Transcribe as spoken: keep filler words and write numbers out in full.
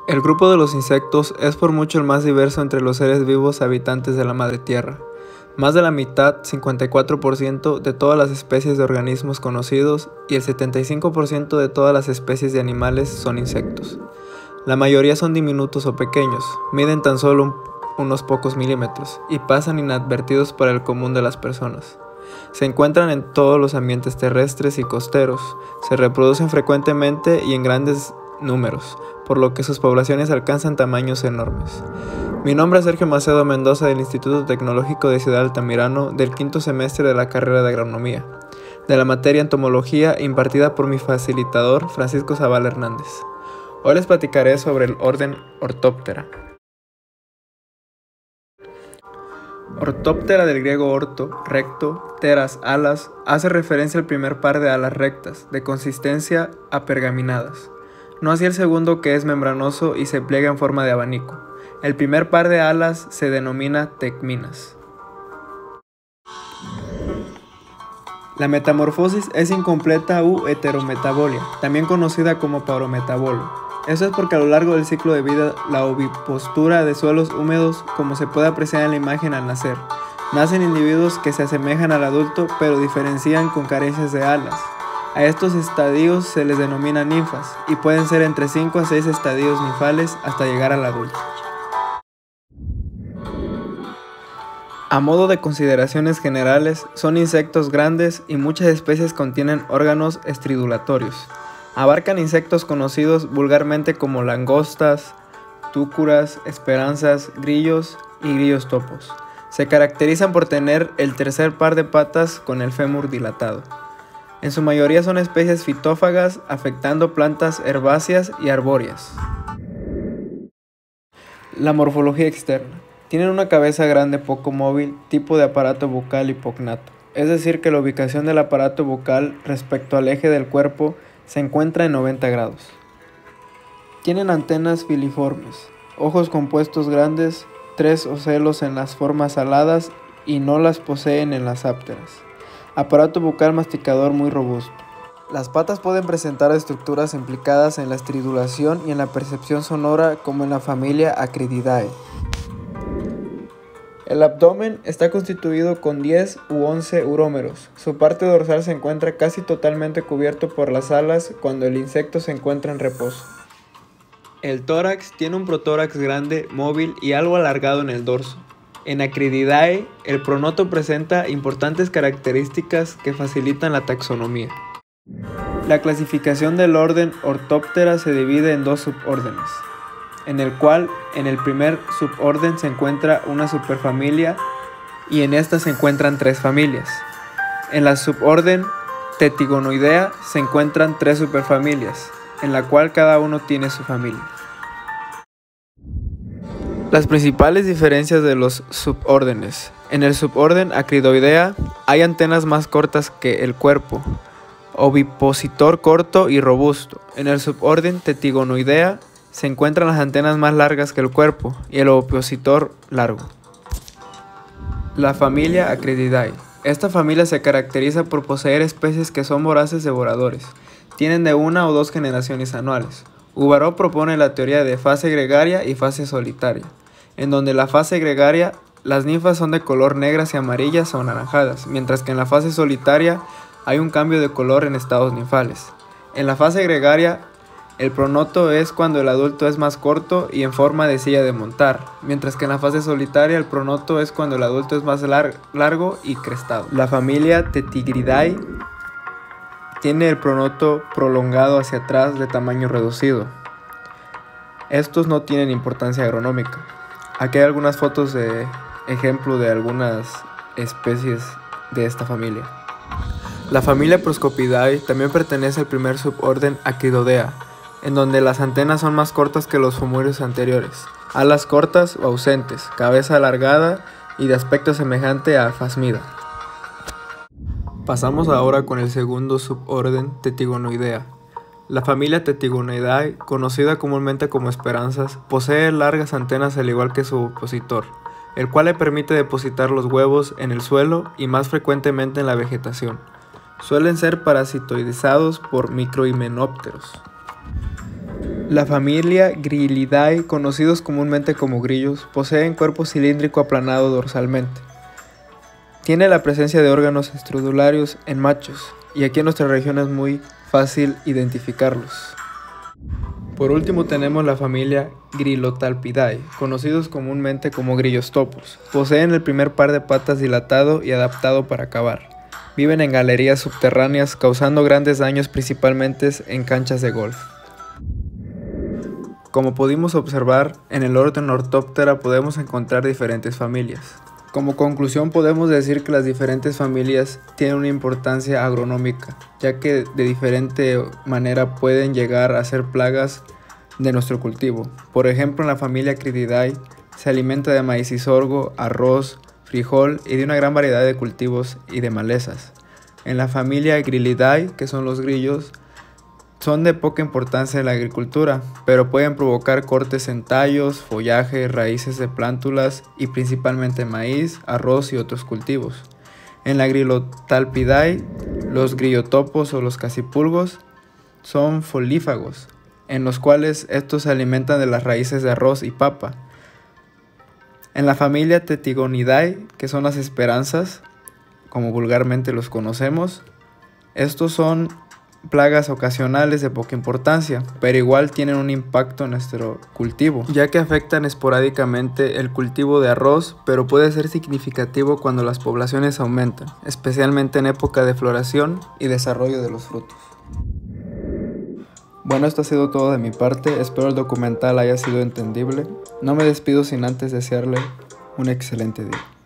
El grupo de los insectos es por mucho el más diverso entre los seres vivos habitantes de la Madre Tierra. Más de la mitad, cincuenta y cuatro por ciento, de todas las especies de organismos conocidos y el setenta y cinco por ciento de todas las especies de animales son insectos. La mayoría son diminutos o pequeños, miden tan solo un, unos pocos milímetros y pasan inadvertidos para el común de las personas. Se encuentran en todos los ambientes terrestres y costeros, se reproducen frecuentemente y en grandes números, por lo que sus poblaciones alcanzan tamaños enormes. Mi nombre es Sergio Macedo Mendoza del Instituto Tecnológico de Ciudad Altamirano del quinto semestre de la carrera de Agronomía, de la materia Entomología impartida por mi facilitador Francisco Zavala Hernández. Hoy les platicaré sobre el orden Orthoptera. Orthoptera, del griego orto, recto, teras, alas, hace referencia al primer par de alas rectas, de consistencia apergaminadas. No así el segundo, que es membranoso y se pliega en forma de abanico. El primer par de alas se denomina tegminas. La metamorfosis es incompleta u heterometabolia, también conocida como parometabolo. Eso es porque a lo largo del ciclo de vida la ovipostura de suelos húmedos, como se puede apreciar en la imagen al nacer, nacen individuos que se asemejan al adulto pero diferencian con carencias de alas. A estos estadios se les denomina ninfas y pueden ser entre cinco a seis estadios ninfales hasta llegar al adulto. A modo de consideraciones generales, son insectos grandes y muchas especies contienen órganos estridulatorios. Abarcan insectos conocidos vulgarmente como langostas, túcuras, esperanzas, grillos y grillos topos. Se caracterizan por tener el tercer par de patas con el fémur dilatado. En su mayoría son especies fitófagas, afectando plantas herbáceas y arbóreas. La morfología externa. Tienen una cabeza grande poco móvil, tipo de aparato bucal hipognato, es decir que la ubicación del aparato bucal respecto al eje del cuerpo se encuentra en noventa grados. Tienen antenas filiformes, ojos compuestos grandes, tres ocelos en las formas aladas y no las poseen en las ápteras. Aparato bucal masticador muy robusto. Las patas pueden presentar estructuras implicadas en la estridulación y en la percepción sonora, como en la familia Acrididae. El abdomen está constituido con diez u once urómeros. Su parte dorsal se encuentra casi totalmente cubierto por las alas cuando el insecto se encuentra en reposo. El tórax tiene un protórax grande, móvil y algo alargado en el dorso. En Acrididae, el pronoto presenta importantes características que facilitan la taxonomía. La clasificación del orden Orthoptera se divide en dos subórdenes, en el cual en el primer suborden se encuentra una superfamilia y en esta se encuentran tres familias. En la suborden Tetigonoidea se encuentran tres superfamilias, en la cual cada uno tiene su familia. Las principales diferencias de los subórdenes. En el suborden Acridoidea hay antenas más cortas que el cuerpo, ovipositor corto y robusto. En el suborden Tetigonoidea se encuentran las antenas más largas que el cuerpo y el ovipositor largo. La familia Acrididae. Esta familia se caracteriza por poseer especies que son voraces devoradores. Tienen de una o dos generaciones anuales. Ubaró propone la teoría de fase gregaria y fase solitaria, en donde en la fase gregaria las ninfas son de color negras y amarillas o anaranjadas, mientras que en la fase solitaria hay un cambio de color en estados ninfales. En la fase gregaria, el pronoto es cuando el adulto es más corto y en forma de silla de montar, mientras que en la fase solitaria el pronoto es cuando el adulto es más lar- largo y crestado. La familia Tetigridae tiene el pronoto prolongado hacia atrás de tamaño reducido. Estos no tienen importancia agronómica. Aquí hay algunas fotos de ejemplo de algunas especies de esta familia. La familia Proscopidae también pertenece al primer suborden Acridoidea, en donde las antenas son más cortas que los femúreos anteriores, alas cortas o ausentes, cabeza alargada y de aspecto semejante a Phasmida. Pasamos ahora con el segundo suborden Tetigonoidea. La familia Tetigonoidae, conocida comúnmente como esperanzas, posee largas antenas al igual que su opositor, el cual le permite depositar los huevos en el suelo y más frecuentemente en la vegetación. Suelen ser parasitoidizados por microhimenópteros. La familia Grylidae, conocidos comúnmente como grillos, poseen cuerpo cilíndrico aplanado dorsalmente. Tiene la presencia de órganos estrudularios en machos, y aquí en nuestra región es muy fácil identificarlos. Por último tenemos la familia Grylotalpidae, conocidos comúnmente como grillos topos. Poseen el primer par de patas dilatado y adaptado para cavar. Viven en galerías subterráneas, causando grandes daños principalmente en canchas de golf. Como pudimos observar, en el orden Orthoptera podemos encontrar diferentes familias. Como conclusión podemos decir que las diferentes familias tienen una importancia agronómica, ya que de diferente manera pueden llegar a ser plagas de nuestro cultivo. Por ejemplo, en la familia Crididae se alimenta de maíz y sorgo, arroz, frijol y de una gran variedad de cultivos y de malezas. En la familia Grylidae, que son los grillos, son de poca importancia en la agricultura, pero pueden provocar cortes en tallos, follaje, raíces de plántulas y principalmente maíz, arroz y otros cultivos. En la Grylotalpidae, los grillotopos o los cacipulgos son folífagos, en los cuales estos se alimentan de las raíces de arroz y papa. En la familia Tetigonidae, que son las esperanzas, como vulgarmente los conocemos, estos son plagas ocasionales de poca importancia, pero igual tienen un impacto en nuestro cultivo, ya que afectan esporádicamente el cultivo de arroz, pero puede ser significativo cuando las poblaciones aumentan, especialmente en época de floración y desarrollo de los frutos. Bueno, esto ha sido todo de mi parte, espero el documental haya sido entendible. No me despido sin antes desearle un excelente día.